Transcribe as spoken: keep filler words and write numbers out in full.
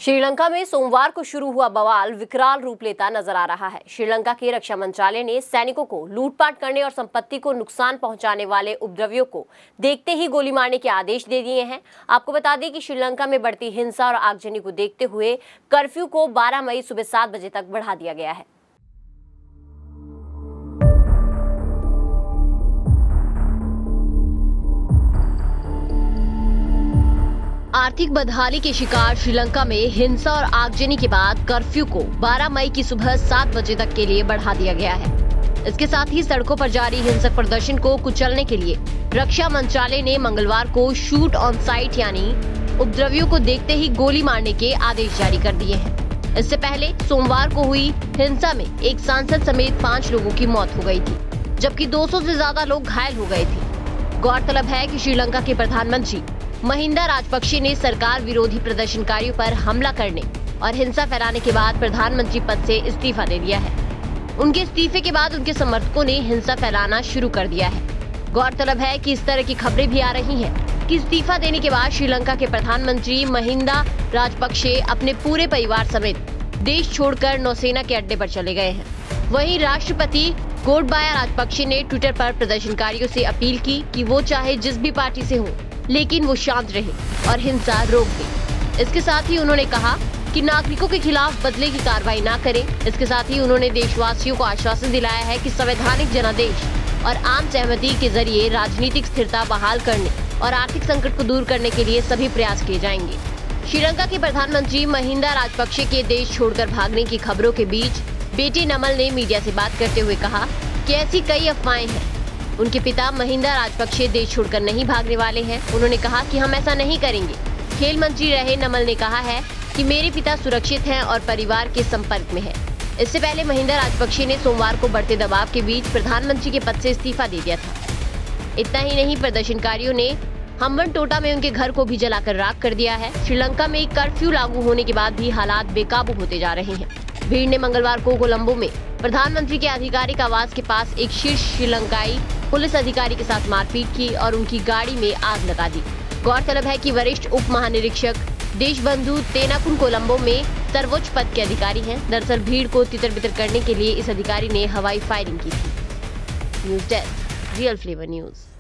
श्रीलंका में सोमवार को शुरू हुआ बवाल विकराल रूप लेता नजर आ रहा है। श्रीलंका के रक्षा मंत्रालय ने सैनिकों को लूटपाट करने और संपत्ति को नुकसान पहुंचाने वाले उपद्रवियों को देखते ही गोली मारने के आदेश दे दिए हैं। आपको बता दें कि श्रीलंका में बढ़ती हिंसा और आगजनी को देखते हुए कर्फ्यू को बारह मई सुबह सात बजे तक बढ़ा दिया गया है। आर्थिक बदहाली के शिकार श्रीलंका में हिंसा और आगजनी के बाद कर्फ्यू को बारह मई की सुबह सात बजे तक के लिए बढ़ा दिया गया है। इसके साथ ही सड़कों पर जारी हिंसक प्रदर्शन को कुचलने के लिए रक्षा मंत्रालय ने मंगलवार को शूट ऑन साइट यानी उपद्रवियों को देखते ही गोली मारने के आदेश जारी कर दिए हैं। इससे पहले सोमवार को हुई हिंसा में एक सांसद समेत पाँच लोगों की मौत हो गयी थी, जबकि दो सौ से ज्यादा लोग घायल हो गए थे। गौरतलब है कि श्रीलंका के प्रधानमंत्री महिंदा राजपक्षे ने सरकार विरोधी प्रदर्शनकारियों पर हमला करने और हिंसा फैलाने के बाद प्रधानमंत्री पद से इस्तीफा दे दिया है। उनके इस्तीफे के बाद उनके समर्थकों ने हिंसा फैलाना शुरू कर दिया है। गौरतलब है कि इस तरह की खबरें भी आ रही हैं कि इस्तीफा देने के बाद श्रीलंका के प्रधानमंत्री महिंदा राजपक्षे अपने पूरे परिवार समेत देश छोड़कर नौसेना के अड्डे पर चले गए हैं। वहीं राष्ट्रपति गोटबाया राजपक्षे ने ट्विटर पर प्रदर्शनकारियों से अपील की कि वो चाहे जिस भी पार्टी से हो, लेकिन वो शांत रहे और हिंसा रोक दे। इसके साथ ही उन्होंने कहा कि नागरिकों के खिलाफ बदले की कार्रवाई न करें। इसके साथ ही उन्होंने देशवासियों को आश्वासन दिलाया है कि संवैधानिक जनादेश और आम सहमति के जरिए राजनीतिक स्थिरता बहाल करने और आर्थिक संकट को दूर करने के लिए सभी प्रयास किए जाएंगे। श्रीलंका के प्रधानमंत्री महिंदा राजपक्षे के देश छोड़कर भागने की खबरों के बीच बेटे नमल ने मीडिया से बात करते हुए कहा कि ऐसी कई अफवाहें हैं। उनके पिता महिंदा राजपक्षे देश छोड़कर नहीं भागने वाले हैं। उन्होंने कहा कि हम ऐसा नहीं करेंगे। खेल मंत्री रहे नमल ने कहा है कि मेरे पिता सुरक्षित हैं और परिवार के संपर्क में है। इससे पहले महिंदा राजपक्षे ने सोमवार को बढ़ते दबाव के बीच प्रधानमंत्री के पद से इस्तीफा दे दिया था। इतना ही नहीं, प्रदर्शनकारियों ने हम्बनटोटा में उनके घर को भी जलाकर राख कर दिया है। श्रीलंका में कर्फ्यू लागू होने के बाद भी हालात बेकाबू होते जा रहे हैं। भीड़ ने मंगलवार को कोलंबो में प्रधानमंत्री के आधिकारिक आवास के पास एक शीर्ष श्रीलंकाई पुलिस अधिकारी के साथ मारपीट की और उनकी गाड़ी में आग लगा दी। गौरतलब है कि वरिष्ठ उप महानिरीक्षक देशबंधु तेनाकुन कोलंबो में सर्वोच्च पद के अधिकारी हैं। दरअसल भीड़ को तितर-बितर करने के लिए इस अधिकारी ने हवाई फायरिंग की थी। News desk, real flavour news.